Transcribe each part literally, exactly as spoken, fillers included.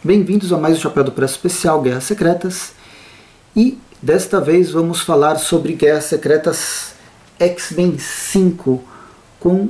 Bem-vindos a mais um Chapéu do Preço Especial Guerras Secretas. E desta vez vamos falar sobre Guerras Secretas X-Men cinco com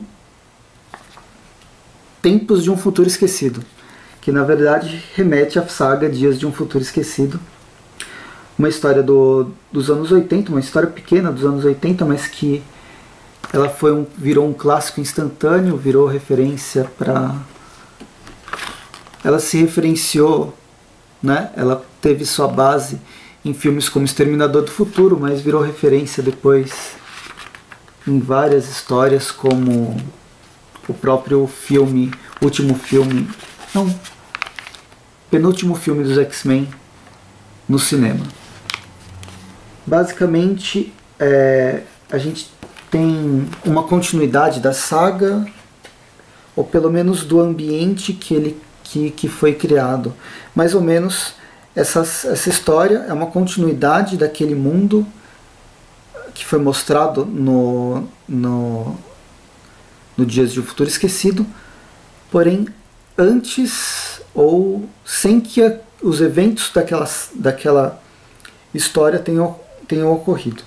Tempos de um Futuro Esquecido, que na verdade remete à saga Dias de um Futuro Esquecido. Uma história do, dos anos oitenta, uma história pequena dos anos oitenta, mas que ela foi um, virou um clássico instantâneo, virou referência para... Ela se referenciou, né? Ela teve sua base em filmes como Exterminador do Futuro, mas virou referência depois em várias histórias, como o próprio filme, último filme, não, penúltimo filme dos X-Men no cinema. Basicamente, é, a gente tem uma continuidade da saga, ou pelo menos do ambiente que ele Que, que foi criado. Mais ou menos essa, essa história é uma continuidade daquele mundo que foi mostrado no, no, no Dias de um Futuro Esquecido, porém antes ou sem que a, os eventos daquela, daquela história tenham, tenham ocorrido.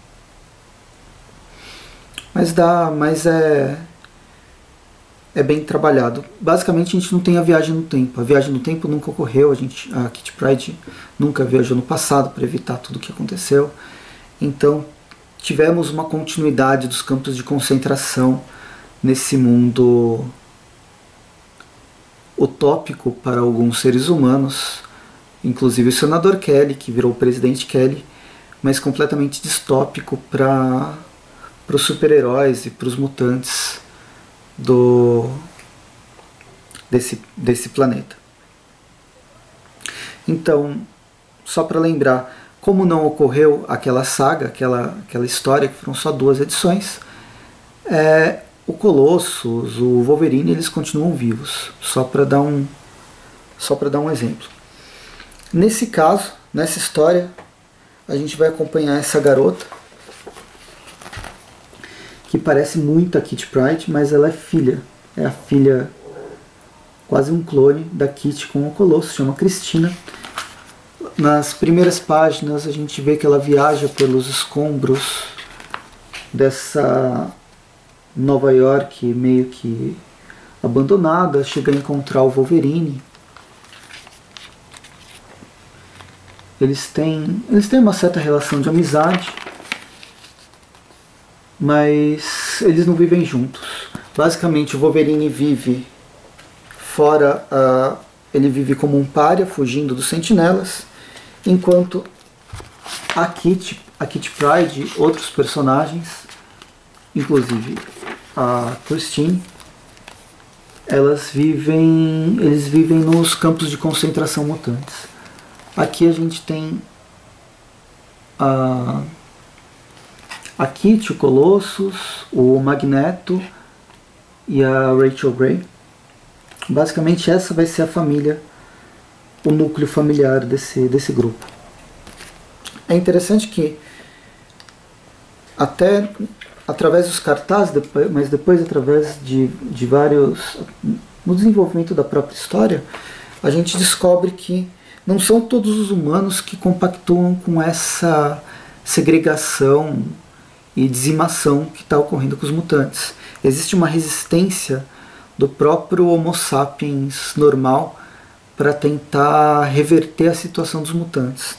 Mas, dá, mas é... é bem trabalhado. Basicamente a gente não tem a viagem no tempo. A viagem no tempo nunca ocorreu. A, gente, a Kitty Pryde nunca viajou no passado para evitar tudo o que aconteceu. Então tivemos uma continuidade dos campos de concentração nesse mundo utópico para alguns seres humanos, inclusive o senador Kelly, que virou o presidente Kelly, mas completamente distópico para os super-heróis e para os mutantes Do, desse, desse planeta. Então, só para lembrar, como não ocorreu aquela saga, aquela, aquela história, que foram só duas edições, é, o Colossus, o Wolverine, eles continuam vivos, só para dar um, só para dar um exemplo. Nesse caso, nessa história, a gente vai acompanhar essa garota, que parece muito a Kitty Pryde, mas ela é filha. É a filha, quase um clone da Kitty com o Colosso, chama Cristina. Nas primeiras páginas a gente vê que ela viaja pelos escombros dessa Nova York meio que abandonada, chega a encontrar o Wolverine. Eles têm, eles têm uma certa relação de amizade, mas eles não vivem juntos. Basicamente o Wolverine vive fora, uh, ele vive como um pária, fugindo dos sentinelas, enquanto a Kitty, a Kitty Pryde, outros personagens, inclusive a Christine, elas vivem, eles vivem nos campos de concentração mutantes. Aqui a gente tem a uh, a Kitty, o Colossus, o Magneto e a Rachel Grey. Basicamente essa vai ser a família, o núcleo familiar desse, desse grupo. É interessante que até através dos cartazes, mas depois através de, de vários... no desenvolvimento da própria história, a gente descobre que não são todos os humanos que compactuam com essa segregação e dizimação que está ocorrendo com os mutantes. Existe uma resistência do próprio Homo sapiens normal para tentar reverter a situação dos mutantes.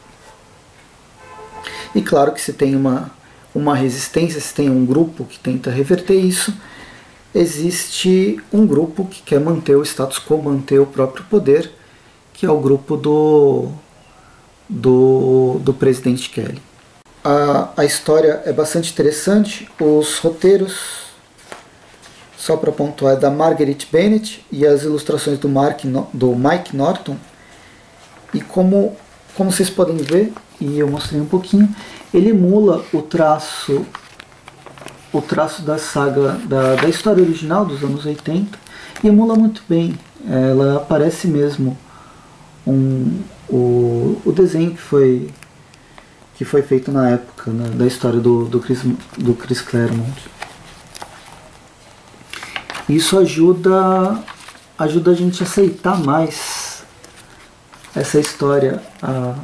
E claro que se tem uma, uma resistência, se tem um grupo que tenta reverter isso, existe um grupo que quer manter o status quo, manter o próprio poder, que é o grupo do, do, do presidente Kelly. A, a história é bastante interessante. Os roteiros, só para pontuar, é da Margaret Bennett e as ilustrações do, Mark, do Mike Norton. E como, como vocês podem ver, e eu mostrei um pouquinho, ele emula o traço, o traço da saga, da, da história original dos anos oitenta, e emula muito bem. Ela parece mesmo um, o, o desenho que foi... que foi feito na época, né, da história do, do, Chris, do Chris Claremont. Isso ajuda, ajuda a gente a aceitar mais essa história a,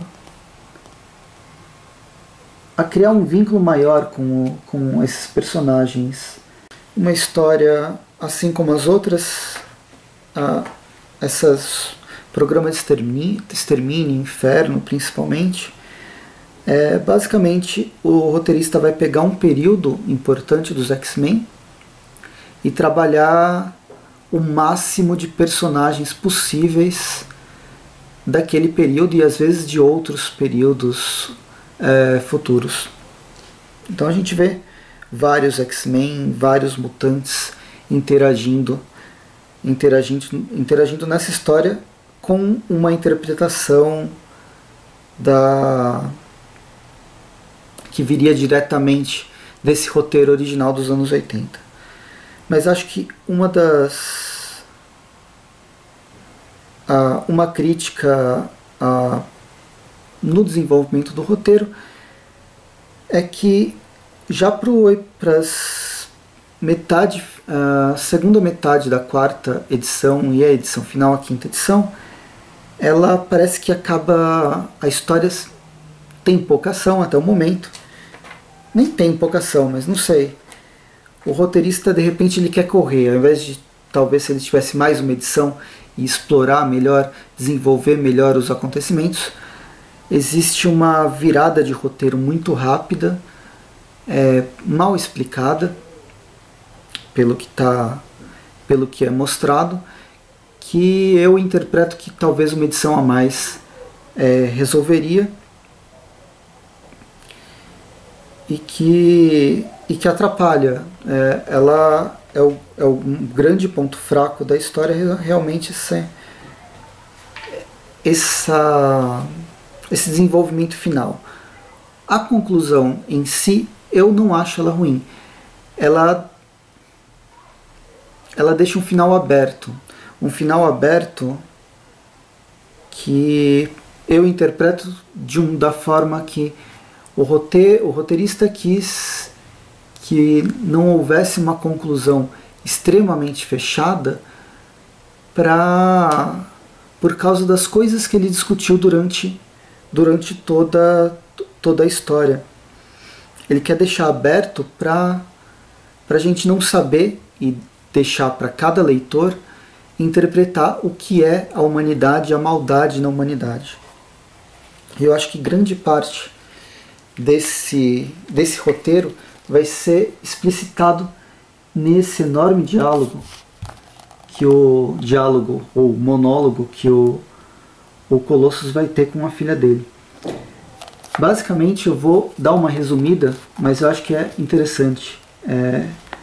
a criar um vínculo maior com, com esses personagens. Uma história, assim como as outras, a, essas programas de extermínio, extermínio, inferno principalmente, é, basicamente o roteirista vai pegar um período importante dos X-Men e trabalhar o máximo de personagens possíveis daquele período e às vezes de outros períodos é, futuros. Então a gente vê vários X-Men, vários mutantes interagindo, interagindo, interagindo nessa história com uma interpretação da que viria diretamente desse roteiro original dos anos oitenta. Mas acho que uma das uh, uma crítica uh, no desenvolvimento do roteiro é que já para as metade, a segunda metade da quarta edição e a edição final, a quinta edição, ela parece que acaba, a história tem pouca ação até o momento, nem tem pouca ação, mas não sei, o roteirista de repente ele quer correr, ao invés de talvez se ele tivesse mais uma edição e explorar melhor, desenvolver melhor os acontecimentos, existe uma virada de roteiro muito rápida, é, mal explicada pelo que tá, pelo que é mostrado, que eu interpreto que talvez uma edição a mais é, resolveria e que, e que atrapalha. É, ela é o, é o grande ponto fraco da história, realmente esse, essa, esse desenvolvimento final. A conclusão em si, eu não acho ela ruim. Ela, ela deixa um final aberto. Um final aberto que eu interpreto de um, da forma que o, roteir, o roteirista quis que não houvesse uma conclusão extremamente fechada pra, por causa das coisas que ele discutiu durante, durante toda, toda a história. Ele quer deixar aberto para a gente não saber e deixar para cada leitor interpretar o que é a humanidade e a maldade na humanidade. E eu acho que grande parte desse, desse roteiro vai ser explicitado nesse enorme diálogo, que o diálogo ou monólogo que o, o Colossus vai ter com a filha dele. Basicamente eu vou dar uma resumida, mas eu acho que é interessante é,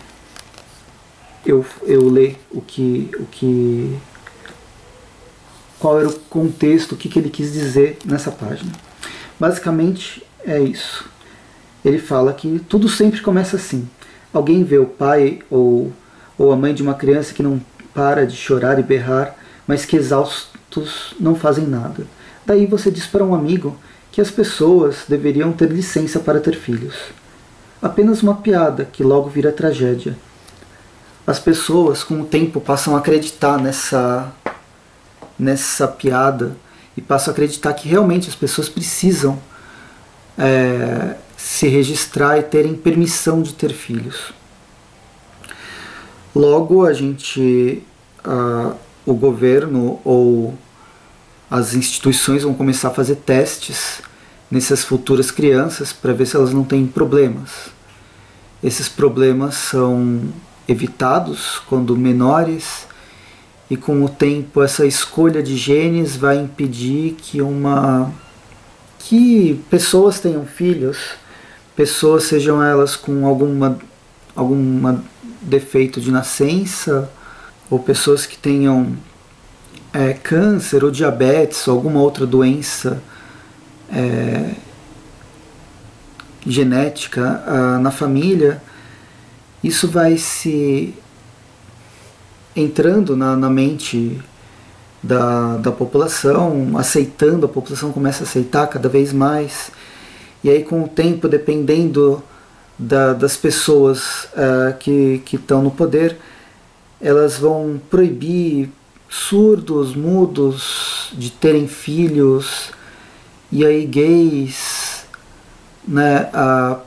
eu, eu ler o que, o que, qual era o contexto, o que, que ele quis dizer nessa página. Basicamente é isso. Ele fala que tudo sempre começa assim. Alguém vê o pai ou, ou a mãe de uma criança que não para de chorar e berrar, mas que exaustos não fazem nada. Daí você diz para um amigo que as pessoas deveriam ter licença para ter filhos. Apenas uma piada que logo vira tragédia. As pessoas com o tempo passam a acreditar nessa, nessa piada e passam a acreditar que realmente as pessoas precisam é, se registrar e terem permissão de ter filhos. Logo a gente, a, o governo ou as instituições vão começar a fazer testes nessas futuras crianças para ver se elas não têm problemas. Esses problemas são evitados quando menores e com o tempo essa escolha de genes vai impedir que uma que pessoas tenham filhos, pessoas sejam elas com alguma alguma defeito de nascença ou pessoas que tenham é, câncer ou diabetes ou alguma outra doença é, genética ah, na família. Isso vai se entrando na, na mente da, da população, aceitando, a população começa a aceitar cada vez mais, e aí com o tempo, dependendo da, das pessoas uh, que estão no poder, elas vão proibir surdos, mudos, de terem filhos, e aí gays, né, a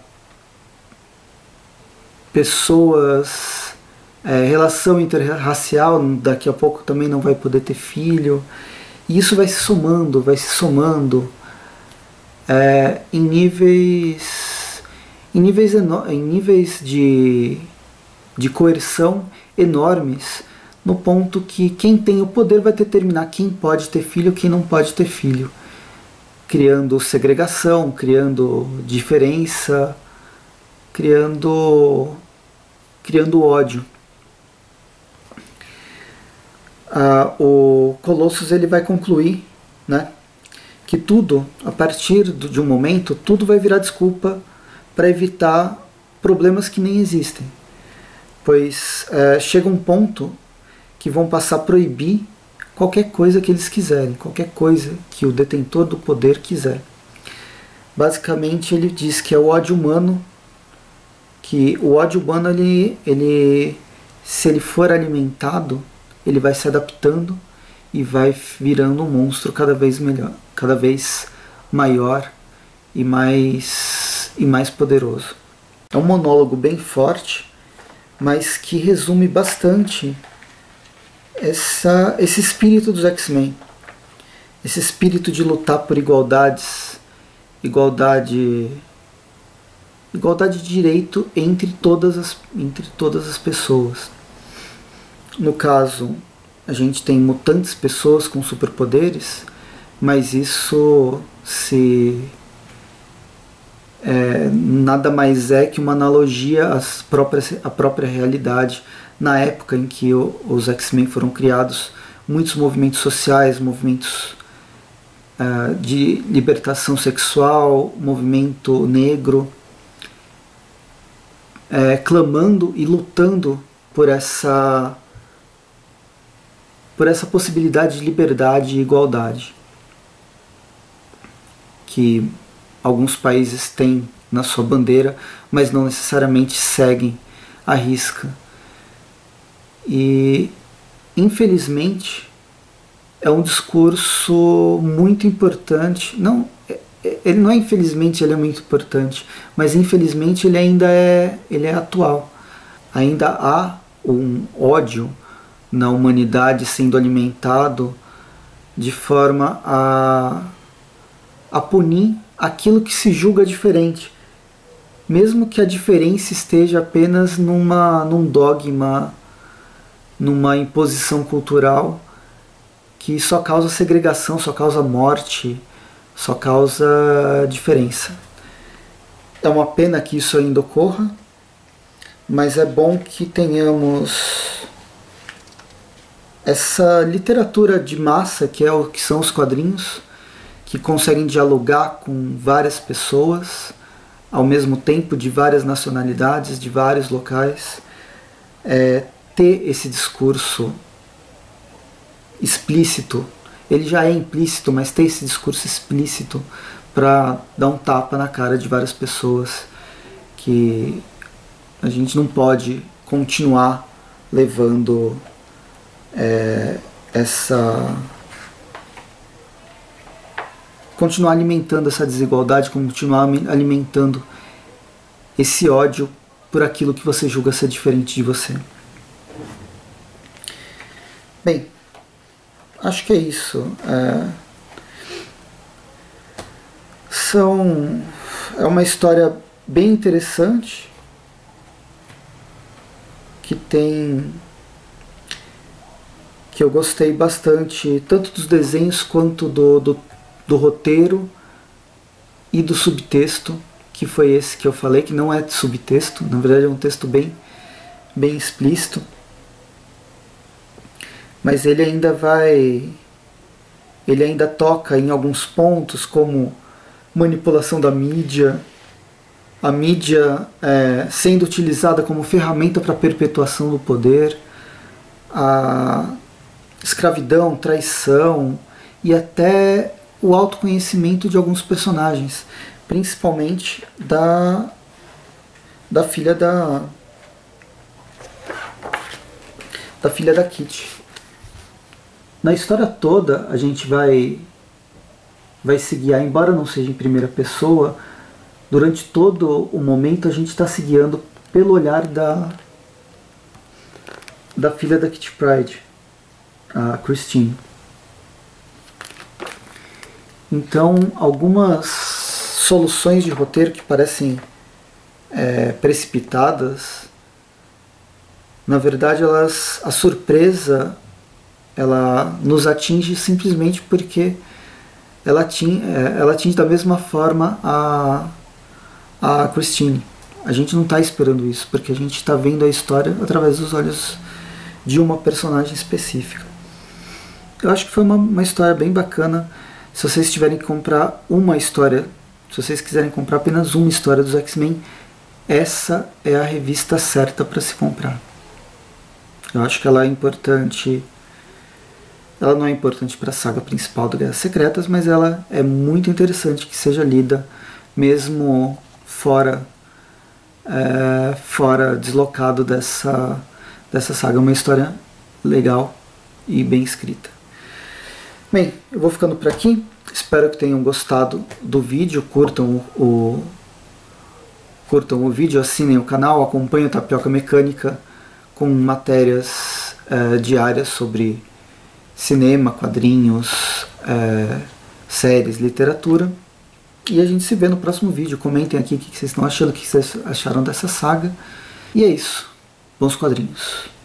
pessoas, é, relação interracial, daqui a pouco também não vai poder ter filho, e isso vai se somando, vai se somando é, em níveis, em níveis, em níveis de, de coerção enormes, no ponto que quem tem o poder vai determinar quem pode ter filho e quem não pode ter filho, criando segregação, criando diferença, criando, criando ódio. Ah, o Colossus ele vai concluir, né, que tudo, a partir de um momento, tudo vai virar desculpa para evitar problemas que nem existem. Pois é, chega um ponto que vão passar a proibir qualquer coisa que eles quiserem, qualquer coisa que o detentor do poder quiser. Basicamente ele diz que é o ódio humano, que o ódio humano, ele, ele, se ele for alimentado, ele vai se adaptando e vai virando um monstro cada vez melhor, cada vez maior e mais, e mais poderoso. É um monólogo bem forte, mas que resume bastante essa, esse espírito dos X-Men. Esse espírito de lutar por igualdades, igualdade, igualdade de direito entre todas as, entre todas as pessoas. No caso, a gente tem mutantes, pessoas com superpoderes, mas isso se é, nada mais é que uma analogia às próprias, à própria realidade. Na época em que o, os X-Men foram criados, muitos movimentos sociais, movimentos uh, de libertação sexual, movimento negro, é, clamando e lutando por essa por essa possibilidade de liberdade e igualdade que alguns países têm na sua bandeira, mas não necessariamente seguem à risca. E, infelizmente, é um discurso muito importante. Não, ele não é infelizmente, ele é muito importante, mas infelizmente ele ainda é, ele é atual. Ainda há um ódio na humanidade sendo alimentado de forma a, a punir aquilo que se julga diferente, mesmo que a diferença esteja apenas numa, num dogma, numa imposição cultural que só causa segregação, só causa morte, só causa diferença. É uma pena que isso ainda ocorra, mas é bom que tenhamos essa literatura de massa, que é o que são os quadrinhos, que conseguem dialogar com várias pessoas, ao mesmo tempo, de várias nacionalidades, de vários locais, é, ter esse discurso explícito. Ele já é implícito, mas ter esse discurso explícito para dar um tapa na cara de várias pessoas, que a gente não pode continuar levando é, essa... continuar alimentando essa desigualdade, continuar alimentando esse ódio por aquilo que você julga ser diferente de você. Bem, acho que é isso. É, são, é uma história bem interessante, que tem... que eu gostei bastante, tanto dos desenhos quanto do, do, do roteiro e do subtexto, que foi esse que eu falei, que não é subtexto, na verdade é um texto bem, bem explícito, mas ele ainda vai, ele ainda toca em alguns pontos, como manipulação da mídia, a mídia é, sendo utilizada como ferramenta para a perpetuação do poder, a escravidão, traição e até o autoconhecimento de alguns personagens, principalmente da, da filha da, da filha da Kitty. Na história toda a gente vai, vai se guiar, embora não seja em primeira pessoa, durante todo o momento a gente está se guiando pelo olhar da, da filha da Kitty Pryde, a Christine. Então, algumas soluções de roteiro que parecem é, precipitadas, na verdade, elas, a surpresa ela nos atinge simplesmente porque ela atinge, ela atinge da mesma forma a, a Christine. A gente não está esperando isso, porque a gente está vendo a história através dos olhos de uma personagem específica. Eu acho que foi uma, uma história bem bacana. Se vocês tiverem que comprar uma história, se vocês quiserem comprar apenas uma história dos X-Men, essa é a revista certa para se comprar. Eu acho que ela é importante. Ela não é importante para a saga principal do Guerras Secretas, mas ela é muito interessante que seja lida mesmo fora, é, fora deslocado dessa, dessa saga. É uma história legal e bem escrita. Bem, eu vou ficando por aqui. Espero que tenham gostado do vídeo. Curtam o, o, curtam o vídeo, assinem o canal, acompanhem o Tapioca Mecânica com matérias é, diárias sobre cinema, quadrinhos, é, séries, literatura. E a gente se vê no próximo vídeo. Comentem aqui o que vocês estão achando, o que vocês acharam dessa saga. E é isso. Bons quadrinhos.